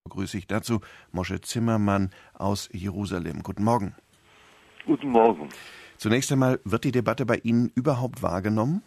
Grüße ich dazu Moshe Zimmermann aus Jerusalem. Guten Morgen. Guten Morgen. Zunächst einmal, wird die Debatte bei Ihnen überhaupt wahrgenommen?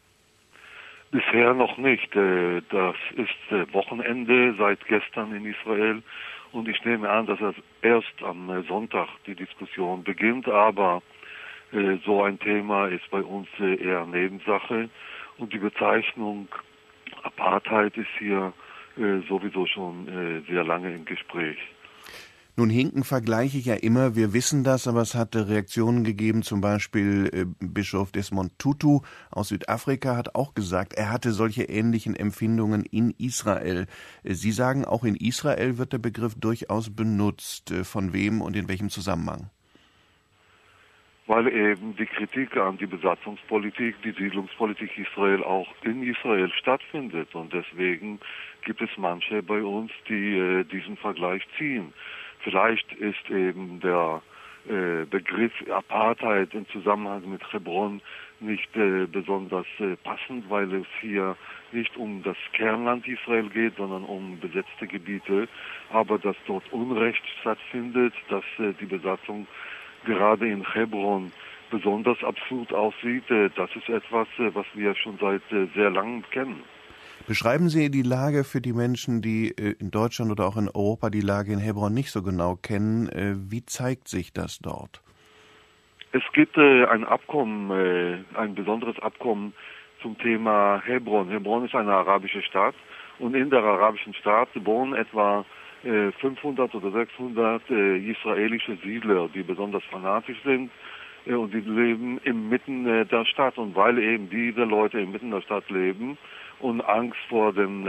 Bisher noch nicht. Das ist Wochenende seit gestern in Israel und ich nehme an, dass erst am Sonntag die Diskussion beginnt, aber so ein Thema ist bei uns eher Nebensache und die Bezeichnung Apartheid ist hier sowieso schon sehr lange im Gespräch. Nun hinken vergleiche ich ja immer, wir wissen das, aber es hatte Reaktionen gegeben, zum Beispiel Bischof Desmond Tutu aus Südafrika hat auch gesagt, er hatte solche ähnlichen Empfindungen in Israel. Sie sagen, auch in Israel wird der Begriff durchaus benutzt. Von wem und in welchem Zusammenhang? Weil eben die Kritik an die Besatzungspolitik, die Siedlungspolitik Israel auch in Israel stattfindet. Und deswegen gibt es manche bei uns, die diesen Vergleich ziehen. Vielleicht ist eben der Begriff Apartheid im Zusammenhang mit Hebron nicht besonders passend, weil es hier nicht um das Kernland Israel geht, sondern um besetzte Gebiete. Aber dass dort Unrecht stattfindet, dass die Besatzung gerade in Hebron besonders absurd aussieht, das ist etwas, was wir schon seit sehr langem kennen. Beschreiben Sie die Lage für die Menschen, die in Deutschland oder auch in Europa die Lage in Hebron nicht so genau kennen. Wie zeigt sich das dort? Es gibt ein Abkommen, ein besonderes Abkommen zum Thema Hebron. Hebron ist eine arabische Stadt und in der arabischen Stadt wohnen etwa 500 oder 600 israelische Siedler, die besonders fanatisch sind und die leben inmitten der Stadt. Und weil eben diese Leute inmitten der Stadt leben und Angst vor den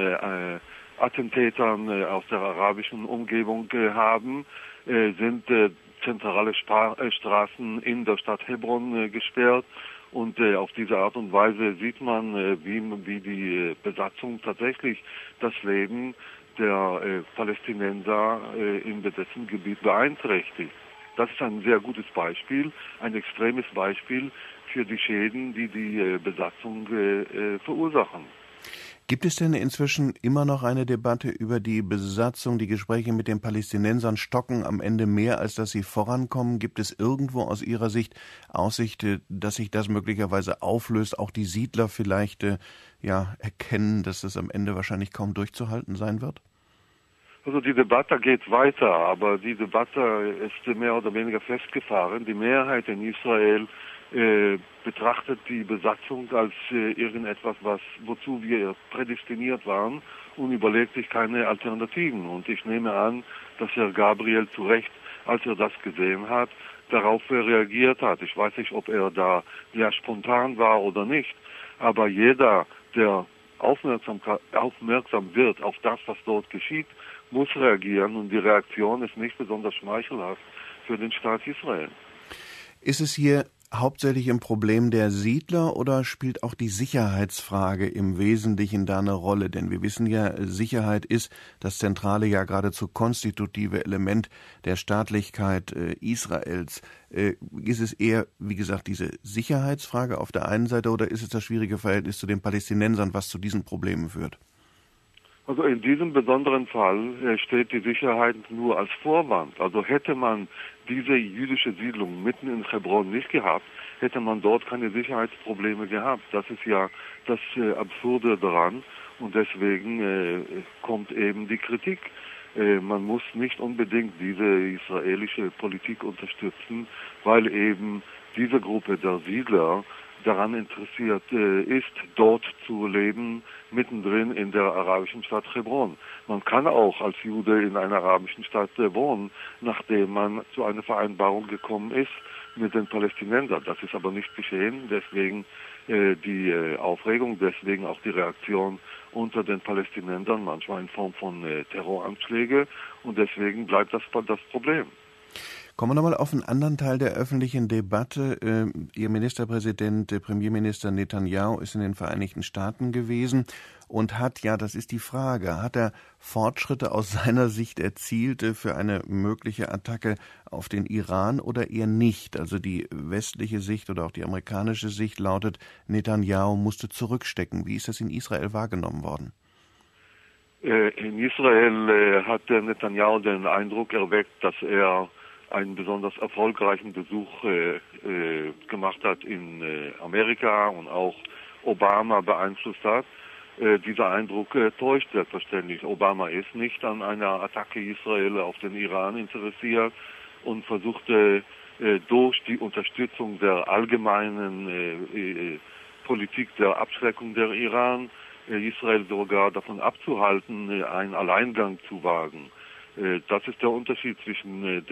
Attentätern aus der arabischen Umgebung haben, sind zentrale Straßen in der Stadt Hebron gesperrt. Und auf diese Art und Weise sieht man, wie die Besatzung tatsächlich das Leben der Palästinenser im besetzten Gebiet beeinträchtigt. Das ist ein sehr gutes Beispiel, ein extremes Beispiel für die Schäden, die die Besatzung verursachen. Gibt es denn inzwischen immer noch eine Debatte über die Besatzung? Die Gespräche mit den Palästinensern stocken am Ende mehr, als dass sie vorankommen. Gibt es irgendwo aus Ihrer Sicht Aussicht, dass sich das möglicherweise auflöst? Auch die Siedler vielleicht erkennen, dass es am Ende wahrscheinlich kaum durchzuhalten sein wird? Also die Debatte geht weiter, aber die Debatte ist mehr oder weniger festgefahren. Die Mehrheit in Israel betrachtet die Besatzung als irgendetwas, wozu wir prädestiniert waren und überlegt sich keine Alternativen. Und ich nehme an, dass Herr Gabriel zu Recht, als er das gesehen hat, darauf reagiert hat. Ich weiß nicht, ob er da sehr spontan war oder nicht, aber jeder, der aufmerksam wird auf das, was dort geschieht, muss reagieren und die Reaktion ist nicht besonders schmeichelhaft für den Staat Israel. Ist es hier hauptsächlich ein Problem der Siedler oder spielt auch die Sicherheitsfrage im Wesentlichen da eine Rolle? Denn wir wissen ja, Sicherheit ist das zentrale, ja geradezu konstitutive Element der Staatlichkeit Israels. Ist es eher, wie gesagt, diese Sicherheitsfrage auf der einen Seite oder ist es das schwierige Verhältnis zu den Palästinensern, was zu diesen Problemen führt? Also in diesem besonderen Fall steht die Sicherheit nur als Vorwand. Also hätte man diese jüdische Siedlung mitten in Hebron nicht gehabt, hätte man dort keine Sicherheitsprobleme gehabt. Das ist ja das Absurde daran und deswegen kommt eben die Kritik. Man muss nicht unbedingt diese israelische Politik unterstützen, weil eben diese Gruppe der Siedler daran interessiert ist, dort zu leben, mittendrin in der arabischen Stadt Hebron. Man kann auch als Jude in einer arabischen Stadt wohnen, nachdem man zu einer Vereinbarung gekommen ist mit den Palästinensern. Das ist aber nicht geschehen, deswegen die Aufregung, deswegen auch die Reaktion unter den Palästinensern, manchmal in Form von Terroranschläge und deswegen bleibt das Problem. Kommen wir nochmal auf einen anderen Teil der öffentlichen Debatte. Ihr Ministerpräsident, Premierminister Netanyahu ist in den Vereinigten Staaten gewesen und hat, ja, das ist die Frage, hat er Fortschritte aus seiner Sicht erzielt für eine mögliche Attacke auf den Iran oder eher nicht? Also die westliche Sicht oder auch die amerikanische Sicht lautet, Netanyahu musste zurückstecken. Wie ist das in Israel wahrgenommen worden? In Israel hat der Netanyahu den Eindruck erweckt, dass er einen besonders erfolgreichen Besuch gemacht hat in Amerika und auch Obama beeinflusst hat. Dieser Eindruck täuscht selbstverständlich. Obama ist nicht an einer Attacke Israel auf den Iran interessiert und versuchte durch die Unterstützung der allgemeinen Politik der Abschreckung der Iran Israel sogar davon abzuhalten, einen Alleingang zu wagen. Das ist der Unterschied zwischen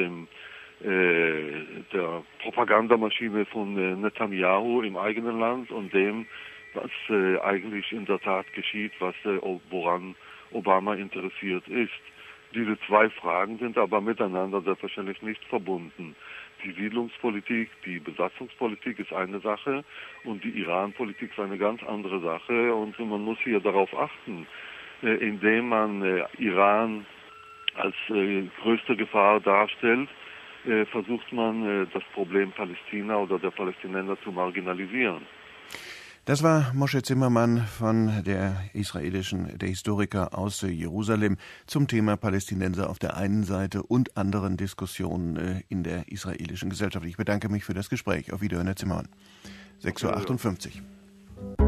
der Propagandamaschine von Netanyahu im eigenen Land und dem, was eigentlich in der Tat geschieht, woran Obama interessiert ist. Diese zwei Fragen sind aber miteinander selbstverständlich nicht verbunden. Die Siedlungspolitik, die Besatzungspolitik ist eine Sache und die Iran-Politik ist eine ganz andere Sache und man muss hier darauf achten, indem man Iran als größte Gefahr darstellt, versucht man das Problem Palästina oder der Palästinenser zu marginalisieren. Das war Moshe Zimmermann der Historiker aus Jerusalem zum Thema Palästinenser auf der einen Seite und anderen Diskussionen in der israelischen Gesellschaft. Ich bedanke mich für das Gespräch. Auf Wiederhören, Herr Zimmermann. 6:58 Uhr.